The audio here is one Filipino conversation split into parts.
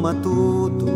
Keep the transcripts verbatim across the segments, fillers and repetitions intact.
matuto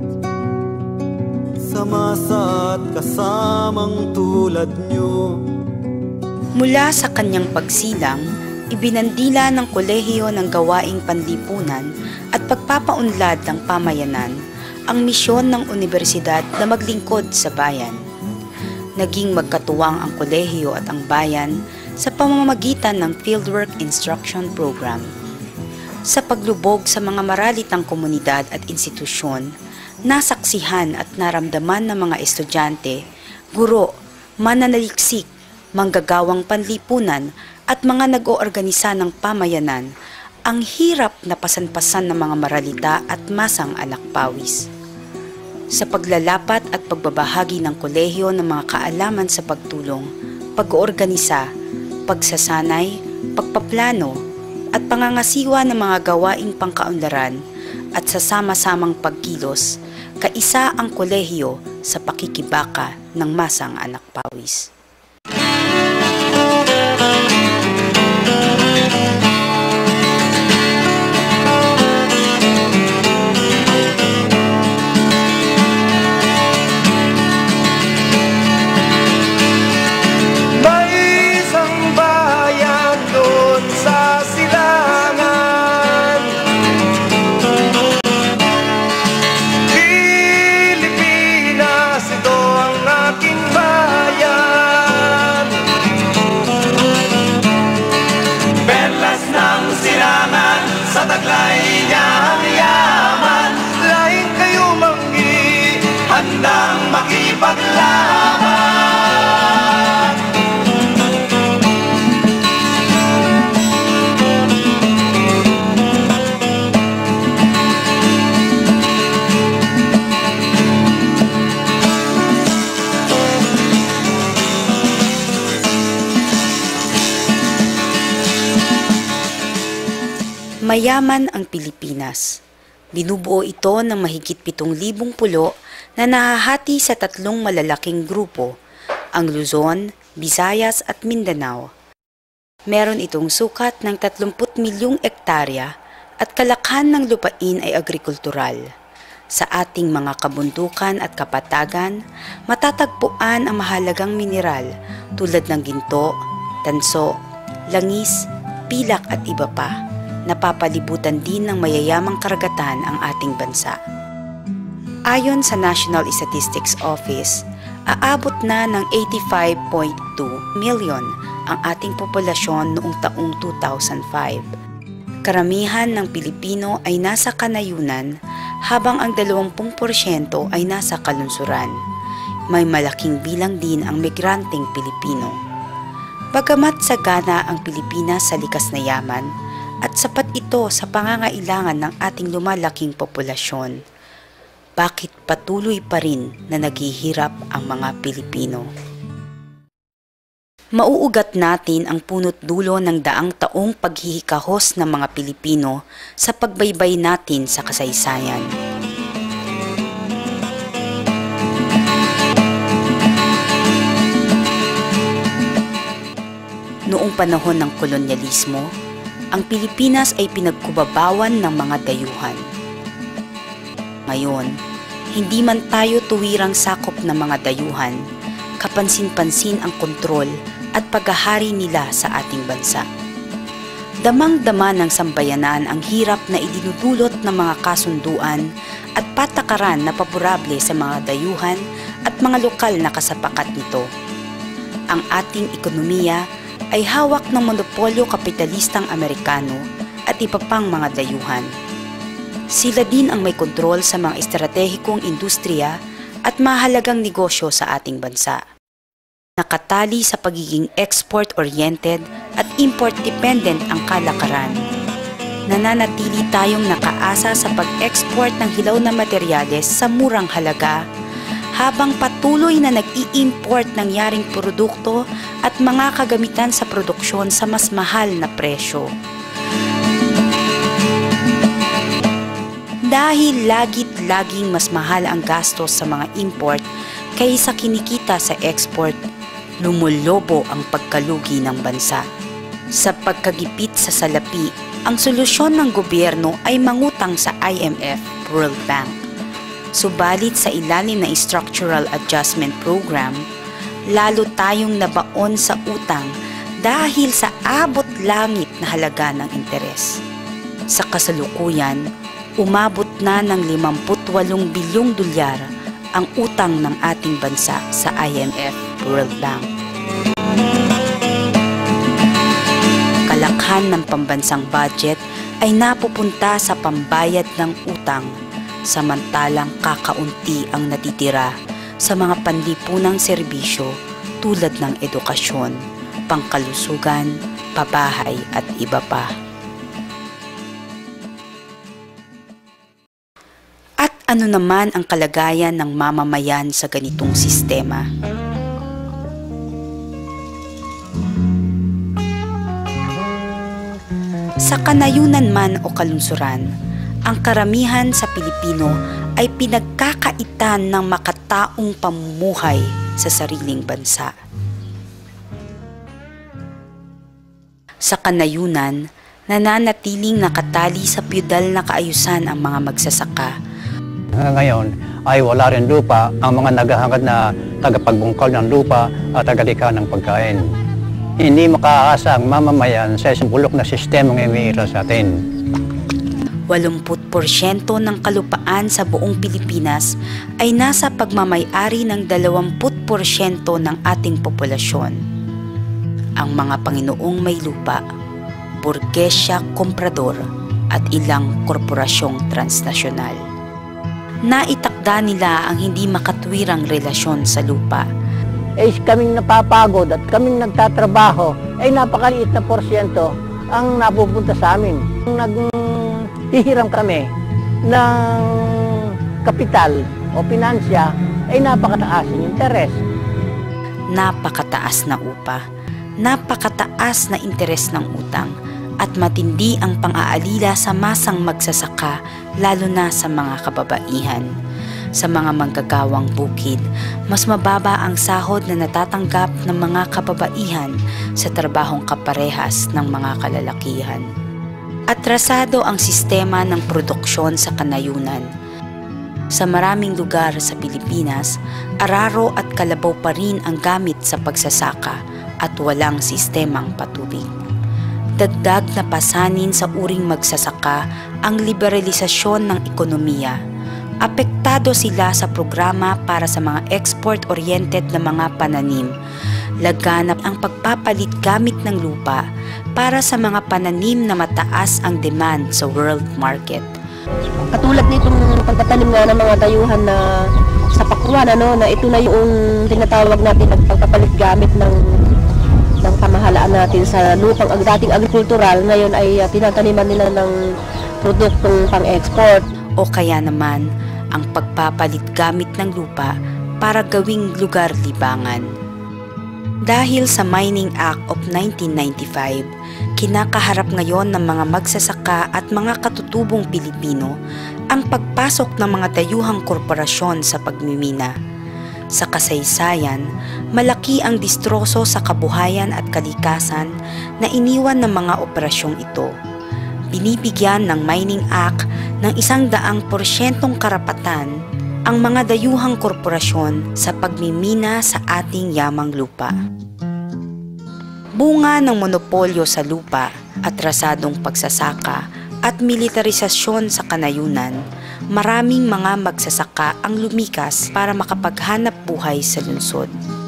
sa masa at kasamang tulad nyo. Mula sa kanyang pagsilang, ibinandila ng kolehiyo ng gawaing panlipunan at pagpapaunlad ng pamayanan ang misyon ng unibersidad na maglingkod sa bayan. Naging magkatuwang ang kolehiyo at ang bayan sa pamamagitan ng Fieldwork Instruction Program. Sa paglubog sa mga maralitang komunidad at institusyon, nasaksihan at naramdaman ng mga estudyante, guro, mananaliksik, manggagawang panlipunan at mga nag-oorganisa ng pamayanan ang hirap na pasan-pasan ng mga maralita at masang anak pawis. Sa paglalapat at pagbabahagi ng kolehiyo ng mga kaalaman sa pagtulong, pag-oorganisa, pagsasanay, pagpaplano, at pangangasiwa ng mga gawaing pangkaunlaran at sa sama-samang pagkilos, kaisa ang kolehiyo sa pakikibaka ng masang anak pawis. Mayaman ang Pilipinas. Binubuo ito ng mahigit pitong libong pulo na nahahati sa tatlong malalaking grupo, ang Luzon, Visayas at Mindanao. Meron itong sukat ng tatlumput milyong ektarya at kalakhan ng lupain ay agrikultural. Sa ating mga kabundukan at kapatagan, matatagpuan ang mahalagang mineral tulad ng ginto, tanso, langis, pilak at iba pa. Napapalibutan din ng mayayamang karagatan ang ating bansa. Ayon sa National Statistics Office, aabot na ng eighty-five point two million ang ating populasyon noong taong two thousand five. Karamihan ng Pilipino ay nasa kanayunan habang ang dalawampu porsyento ay nasa kalunsuran. May malaking bilang din ang migranteng Pilipino. Bagamat sagana ang Pilipinas sa likas na yaman, at sapat ito sa pangangailangan ng ating lumalaking populasyon, bakit patuloy pa rin na naghihirap ang mga Pilipino? Mauugat natin ang punot dulo ng daang taong paghihikahos ng mga Pilipino sa pagbaybay natin sa kasaysayan. Noong panahon ng kolonyalismo, ang Pilipinas ay pinagkubabawan ng mga dayuhan. Ngayon, hindi man tayo tuwirang sakop ng mga dayuhan, kapansin-pansin ang kontrol at paghahari nila sa ating bansa. Damang-dama ng sambayanan ang hirap na idinudulot ng mga kasunduan at patakaran na paborable sa mga dayuhan at mga lokal na kasapakat nito. Ang ating ekonomiya ay hawak ng monopolyo kapitalistang Amerikano at iba pang mga dayuhan. Sila din ang may kontrol sa mga estratehikong industriya at mahalagang negosyo sa ating bansa. Nakatali sa pagiging export-oriented at import-dependent ang kalakaran. Nananatili tayong nakaasa sa pag-export ng hilaw na materyales sa murang halaga, habang patuloy na nag-i-import ng yaring produkto at mga kagamitan sa produksyon sa mas mahal na presyo. Dahil lagit-laging mas mahal ang gastos sa mga import kaysa kinikita sa export, lumulobo ang pagkalugi ng bansa. Sa pagkagipit sa salapi, Ang solusyon ng gobyerno ay mangutang sa I M F, World Bank. Subalit sa ilalim ng Structural Adjustment Program, lalo tayong nabaon sa utang dahil sa abot langit na halaga ng interes. Sa kasalukuyan, umabot na ng limampu't walong bilyong dolyar ang utang ng ating bansa sa I M F, World Bank. Kalakhan ng pambansang budget ay napupunta sa pambayad ng utang, samantalang kakaunti ang natitira sa mga panlipunang serbisyo tulad ng edukasyon, pangkalusugan, pabahay at iba pa. At ano naman ang kalagayan ng mamamayan sa ganitong sistema? Sa kanayunan man o kalungsuran, ang karamihan sa Pilipino ay pinagkakaitan ng makataong pamumuhay sa sariling bansa. Sa kanayunan, nananatiling nakatali sa feudal na kaayusan ang mga magsasaka. Ngayon ay wala rin lupa ang mga naghahangad na tagapagbungkal ng lupa at tagalikha ng pagkain. Hindi makaasa ang mamamayan sa isang bulok na sistemang umiira sa atin. walumput porsyento ng kalupaan sa buong Pilipinas ay nasa pagmamay-ari ng dalawamput porsyento ng ating populasyon. Ang mga Panginoong may lupa, burgesya komprador at ilang korporasyong transnasyonal. Naitakda nila ang hindi makatwirang relasyon sa lupa. Eh kaming napapagod at kaming nagtatrabaho, ay napakaliit na porsyento ang napupunta sa amin. Naghihiram kami ng kapital o pinansya, ay napakataas yung interes. Napakataas na upa, napakataas na interes ng utang, at matindi ang pang-aalila sa masang magsasaka, lalo na sa mga kababaihan. Sa mga manggagawang bukid, mas mababa ang sahod na natatanggap ng mga kababaihan sa trabahong kaparehas ng mga kalalakihan. Atrasado ang sistema ng produksyon sa kanayunan. Sa maraming lugar sa Pilipinas, araro at kalabaw pa rin ang gamit sa pagsasaka at walang sistemang patubig. Dagdag na pasanin sa uring magsasaka ang liberalisasyon ng ekonomiya. Apektado sila sa programa para sa mga export-oriented na mga pananim. Laganap ang pagpapalit gamit ng lupa para sa mga pananim na mataas ang demand sa world market. Katulad nitong pagtatanim nga ng mga dayuhan na sa pakwan, ano, na ito na yung tinatawag natin na pagpapalit gamit ng ng pamahalaan natin sa lupang ang dating agrikultural, ngayon ay uh, tinataniman nila ng produktong pang-export. O kaya naman, ang pagpapalit gamit ng lupa para gawing lugar libangan. Dahil sa Mining Act of nineteen ninety-five, kinakaharap ngayon ng mga magsasaka at mga katutubong Pilipino ang pagpasok ng mga dayuhang korporasyon sa pagmimina. Sa kasaysayan, malaki ang distroso sa kabuhayan at kalikasan na iniwan ng mga operasyong ito. Binibigyan ng Mining Act ng isang daang porsyentong karapatan ang mga dayuhang korporasyon sa pagmimina sa ating yamang lupa. Bunga ng monopolyo sa lupa, atrasadong pagsasaka at militarisasyon sa kanayunan, maraming mga magsasaka ang lumikas para makapaghanap buhay sa lungsod.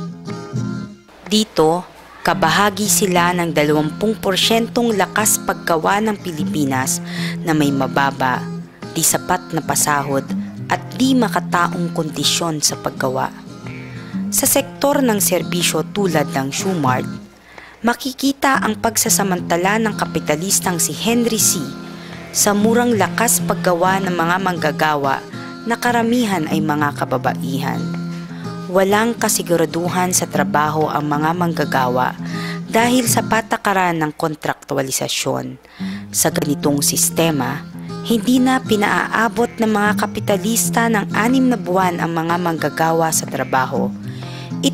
Dito, kabahagi sila ng dalawampung porsyentong lakas paggawa ng Pilipinas na may mababa, di sapat na pasahod at di makataong kondisyon sa paggawa. Sa sektor ng serbisyo tulad ng Shoemart, makikita ang pagsasamantala ng kapitalistang si Henry C. sa murang lakas paggawa ng mga manggagawa na karamihan ay mga kababaihan. Walang kasiguraduhan sa trabaho ang mga manggagawa dahil sa patakaran ng kontraktualisasyon. Sa ganitong sistema, hindi na pinaaabot ng mga kapitalista ng anim na buwan ang mga manggagawa sa trabaho. Ito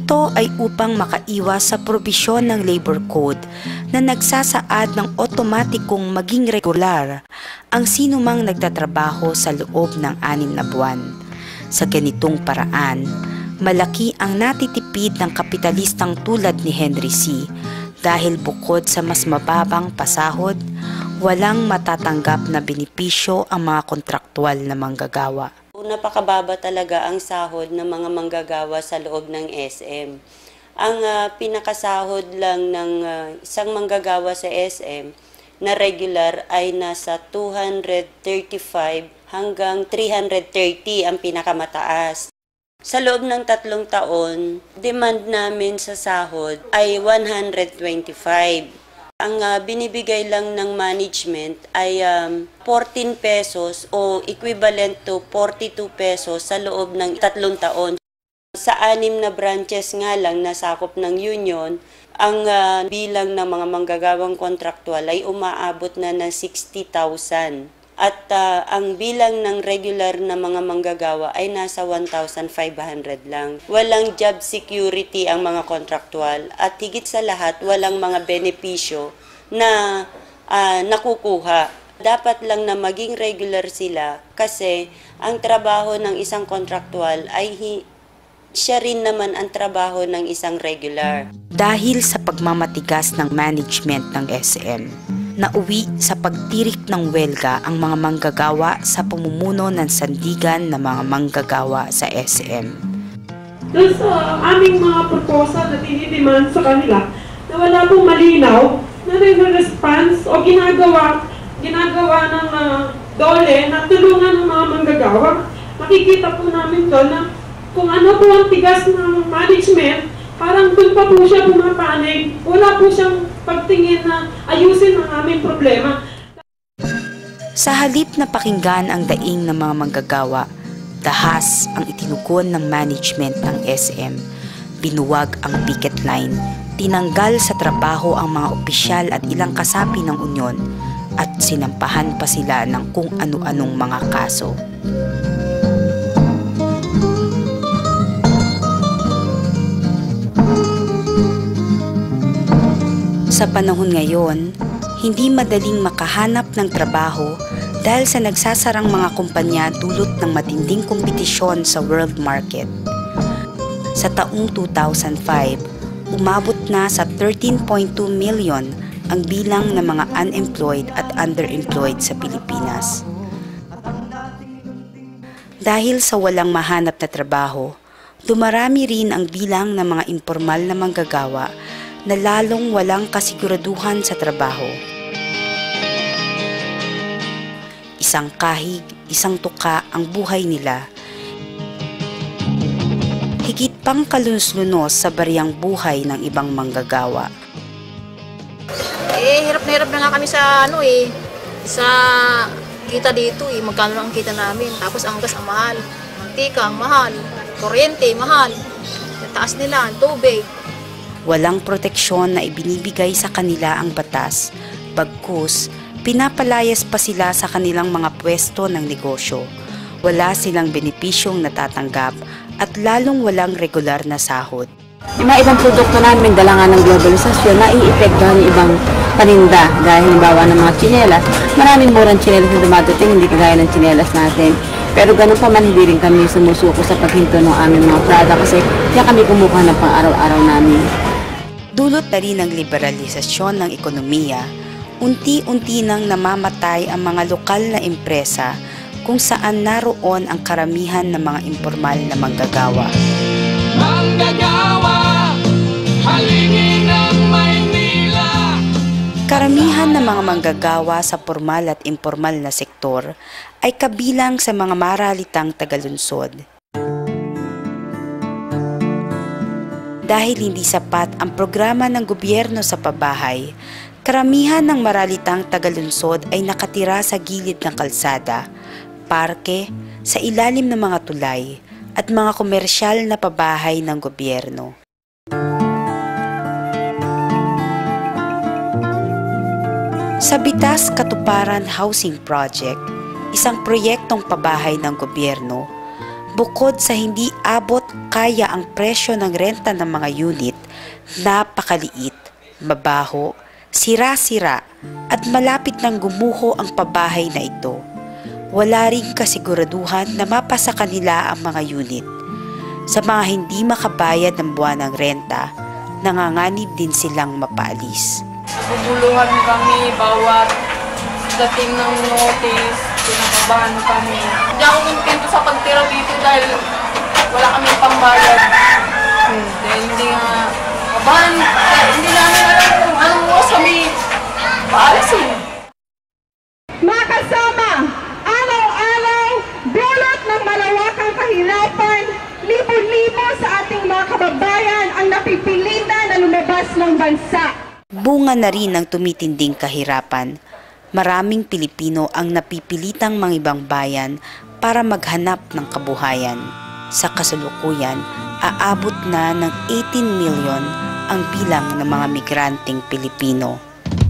Ito ay upang makaiwas sa probisyon ng labor code na nagsasaad ng otomatikong maging regular ang sinumang nagtatrabaho sa loob ng anim na buwan. Sa ganitong paraan, malaki ang natitipid ng kapitalistang tulad ni Henry C. dahil bukod sa mas mababang pasahod, walang matatanggap na benepisyo ang mga kontraktual na manggagawa. Napakababa talaga ang sahod ng mga manggagawa sa loob ng S M. Ang uh, pinakasahod lang ng uh, isang manggagawa sa S M na regular ay nasa two hundred thirty-five hanggang three hundred thirty ang pinakamataas. Sa loob ng tatlong taon, demand namin sa sahod ay one hundred twenty-five. Ang uh, binibigay lang ng management ay um, fourteen pesos o equivalent to forty-two pesos sa loob ng tatlong taon. Sa anim na branches nga lang na sakop ng union, ang uh, bilang ng mga manggagawang kontraktual ay umaabot na ng sixty thousand. At uh, ang bilang ng regular na mga manggagawa ay nasa one thousand five hundred lang. Walang job security ang mga kontraktual at higit sa lahat walang mga benepisyo na uh, nakukuha. Dapat lang na maging regular sila kasi ang trabaho ng isang kontraktual ay hi- siya rin naman ang trabaho ng isang regular. Dahil sa pagmamatigas ng management ng S M, nauwi sa pagtirik ng welga ang mga manggagawa sa pamumuno ng sandigan ng mga manggagawa sa S M. Doon sa aming mga proposal na dinidemand sa kanila na wala pong malinaw na nag-response o ginagawa, ginagawa ng uh, dole na tulungan ng mga manggagawa. Makikita po namin doon na kung ano po ang tigas ng management, parang doon pa po siya pumapanig. Wala po siyang pagtingin na ayusin ang aming problema. Sa halip na pakinggan ang daing ng mga manggagawa, dahas ang itinugon ng management ng S M. Binuwag ang picket line, tinanggal sa trabaho ang mga opisyal at ilang kasapi ng unyon, at sinampahan pa sila ng kung ano-anong mga kaso. Sa panahon ngayon, hindi madaling makahanap ng trabaho dahil sa nagsasarang mga kumpanya dulot ng matinding kompetisyon sa world market. Sa taong two thousand five, umabot na sa thirteen point two million ang bilang ng mga unemployed at underemployed sa Pilipinas. Dahil sa walang mahanap na trabaho, dumarami rin ang bilang ng mga impormal na manggagawa na lalong walang kasiguraduhan sa trabaho. Isang kahig, isang tuka ang buhay nila. Higit pang kalunos-lunos sa bariyang buhay ng ibang manggagawa. Eh, hirap na hirap na nga kami sa ano eh, sa kita dito eh, magkano ang kita namin. Tapos ang gas ang mahal, mantika ang mahal, kuryente mahal, yung taas nila, ang tubig. Walang proteksyon na ibinibigay sa kanila ang batas, bagkus pinapalayas pa sila sa kanilang mga pwesto ng negosyo. Wala silang benepisyong natatanggap at lalong walang regular na sahod. Yung mga ibang produkto namin, dala nga ng globalisasyon, naiipektuhan yung ibang paninda. Dahil halimbawa ng mga tsinelas, maraming murang tsinelas na dumadating, hindi kagaya ng tsinelas natin. Pero ganun pa man, hindi rin kami sumusuko sa paghinto ng aming mga product kasi kaya kami kumukuha ng pang-araw-araw namin. Dulot na rin ng liberalisasyon ng ekonomiya, unti-unti nang namamatay ang mga lokal na empresa kung saan naroon ang karamihan ng mga impormal na manggagawa. Manggagawa, halingin ng Maynila. Karamihan ng mga manggagawa sa formal at impormal na sektor ay kabilang sa mga maralitang tagalunsod. Dahil hindi sapat ang programa ng gobyerno sa pabahay, karamihan ng maralitang tagalunsod ay nakatira sa gilid ng kalsada, parke, sa ilalim ng mga tulay, at mga komersyal na pabahay ng gobyerno. Sa Bitas Katuparan Housing Project, isang proyektong pabahay ng gobyerno, Bukod sa hindi abot kaya ang presyo ng renta ng mga unit, napakaliit, mabaho, sira-sira at malapit nang gumuho ang pabahay na ito. Wala ring kasiguraduhan na mapasa kanila ang mga unit. Sa mga hindi makabayad ng buwan ng renta, nanganganib din silang mapaalis. Naguguluhan kami bawat dating ng notice, pinakabahan kami. Hindi ako kontento sa pagtira dito dahil wala kami pambayad. Hmm. Dahil hindi nga kabahan, hindi namin alam kung anong oras kami paalisin. Mga kasama, araw-araw, dulot ng malawakang kahirapan, libo-libo sa ating mga kababayan ang napipilitan na lumabas ng bansa. Bunga na rin ng tumitinding kahirapan. Maraming Pilipino ang napipilitang mangibang bayan para maghanap ng kabuhayan. Sa kasalukuyan, aabot na ng eighteen million ang bilang ng mga migranteng Pilipino.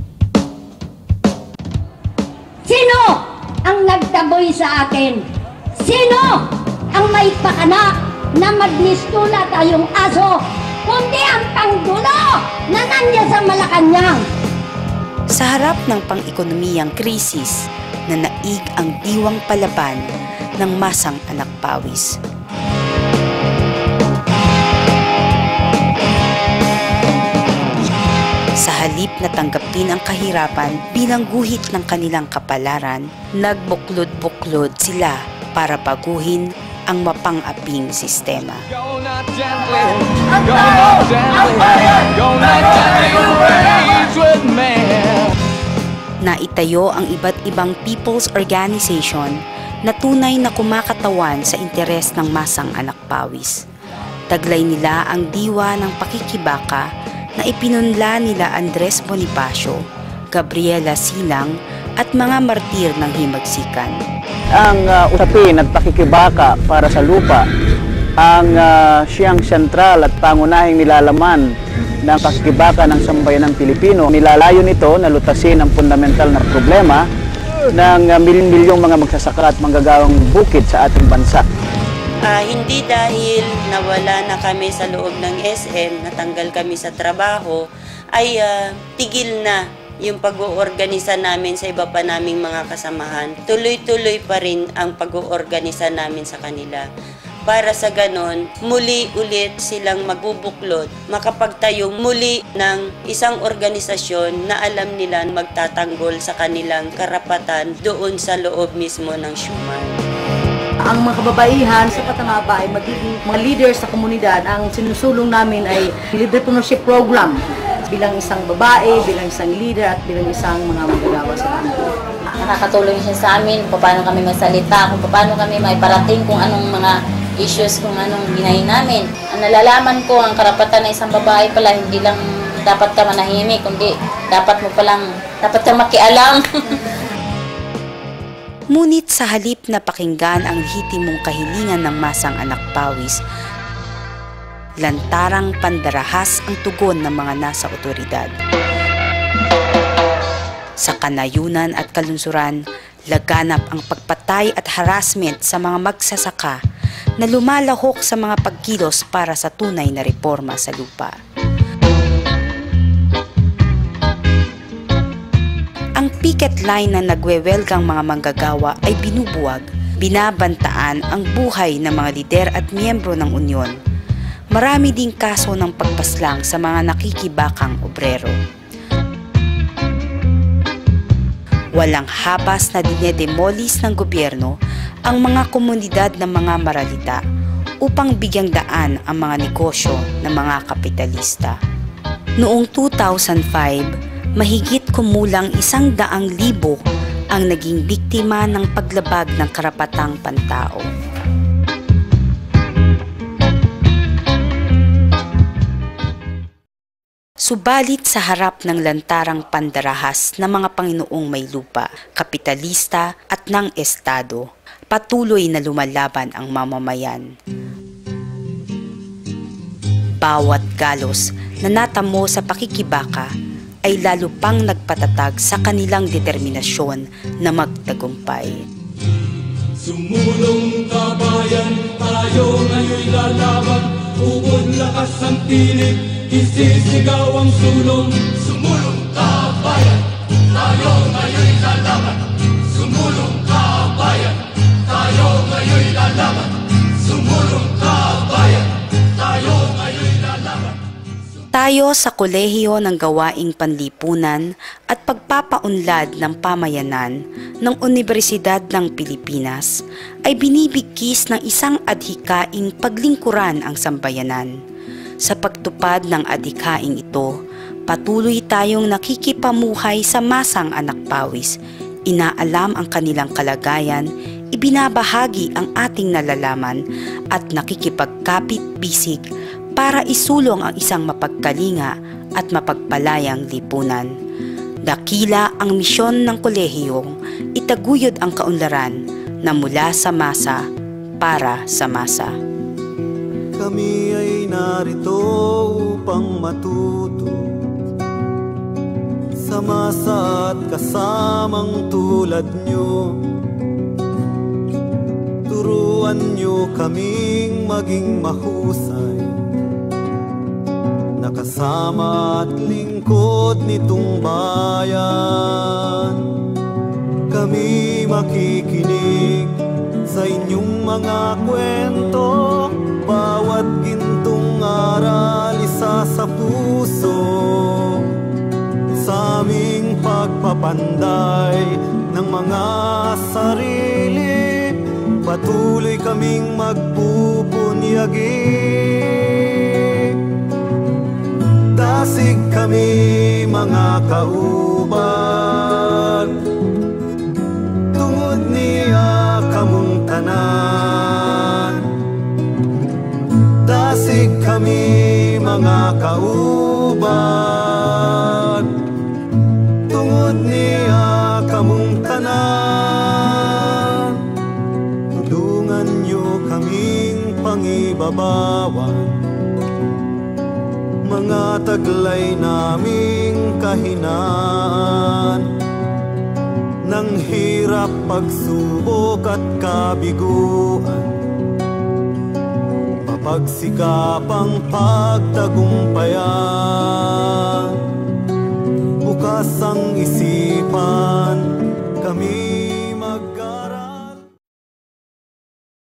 Sino ang nagtaboy sa akin? Sino ang may pakana na magnistula tayong aso, kundi ang panggulo na nandiyan sa Malacanang? Sa harap ng pang-ekonomiyang krisis na naig ang diwang palaban ng masang anak pawis. Sa halip na tanggapin ang kahirapan bilang guhit ng kanilang kapalaran, nagbuklod-buklod sila para baguhin ang mapang-aping sistema. Go not gently, go not gently, go not gently rage with me. Naitayo ang iba't ibang people's organization na tunay na kumakatawan sa interes ng masang anak pawis. Taglay nila ang diwa ng pakikibaka na ipinunla nila Andres Bonifacio, Gabriela Silang at mga martir ng himagsikan. Ang uh, usapin at pakikibaka para sa lupa ang uh, siyang sentral at pangunahing nilalaman ng pakikibaka ng sambayan ng Pilipino. Nilalayo nito na lutasin ang fundamental na problema ng uh, milyon-milyong mga magsasaka at manggagawang bukid sa ating bansa. Uh, hindi dahil nawala na kami sa loob ng S M, natanggal kami sa trabaho, ay uh, tigil na yung pag-oorganisa namin sa iba pa naming mga kasamahan. Tuloy-tuloy pa rin ang pag-oorganisa namin sa kanila. Para sa ganon, muli ulit silang magbubuklod, makapagtayo muli ng isang organisasyon na alam nila magtatanggol sa kanilang karapatan doon sa loob mismo ng syuman. Ang mga kababaihan sa Patangaba ay magiging mga leader sa komunidad. Ang sinusulong namin ay Entrepreneurship Program bilang isang babae, bilang isang leader at bilang isang mga magagawa sa amin. Nakakatulong siya sa amin kung paano kami magsalita, kung paano kami may parating kung anong mga issues, kung anong ginahin namin. Ang nalalaman ko, ang karapatan ng isang babae pala, hindi lang dapat ka manahimik, kundi dapat mo palang, dapat kang makialam. Ngunit sa halip na pakinggan ang lehitimong kahilingan ng masang anak pawis, lantarang pandarahas ang tugon ng mga nasa otoridad. Sa kanayunan at kalunsuran, laganap ang pagpatay at harassment sa mga magsasaka na lumalahok sa mga pagkilos para sa tunay na reforma sa lupa. Ang picket line na nagwewelgang mga manggagawa ay binubuwag, binabantaan ang buhay ng mga lider at miyembro ng unyon. Marami ding kaso ng pagpaslang sa mga nakikibakang obrero. Walang habas na dinedemolis ng gobyerno ang mga komunidad ng mga maralita upang bigyang daan ang mga negosyo ng mga kapitalista. Noong two thousand five, mahigit kumulang isang daang libo ang naging biktima ng paglabag ng karapatang pantao. Subalit sa harap ng lantarang pandarahas ng mga Panginoong may lupa, kapitalista at ng Estado, patuloy na lumalaban ang mamamayan. Bawat galos na natamo sa pakikibaka ay lalo pang nagpatatag sa kanilang determinasyon na magtagumpay. Sumulong kabayan, tayo ngayon'y lalaban. Uod lakas ang tinig, isisigaw ang sulong. Sumulong kabayan, tayo ngayon'y lalaban. Sumulong kabayan, tayo ngayon'y lalaban. Sumulong kabayan, tayo ngayon'y lalaban. Tayo sa Kolehiyo ng Gawaing Panlipunan at Pagpapaunlad ng Pamayanan ng Universidad ng Pilipinas ay binibigkis ng isang adhikaing paglingkuran ang sambayanan. Sa pagtupad ng adhikaing ito, patuloy tayong nakikipamuhay sa masang anak pawis, inaalam ang kanilang kalagayan, ibinabahagi ang ating nalalaman at nakikipagkapit-bisig para isulong ang isang mapagkalinga at mapagpalayang lipunan. Dakila ang misyon ng kolehiyong itaguyod ang kaunlaran na mula sa masa para sa masa. Kami ay narito upang matuto sa masa at kasamang tulad nyo. Turuan nyo kaming maging mahusay, nakasama at lingkod nitong bayan. Kami makikinig sa inyong mga kwento, bawat gintong aral isa sa puso. Sa aming pagpapanday ng mga sarili, patuloy kaming magpupunyagi. Dasig kami mga kaubag, tungod niya kamong tanan. Dasig kami mga kaubag, tungod niya kamong tanan. Tulungan niyo kaming pangibabawan mga taglay naming kahinaan, ng hirap, pagsubok at kabiguan. Mapagsikapang pagtagumpayan, bukas ang isipan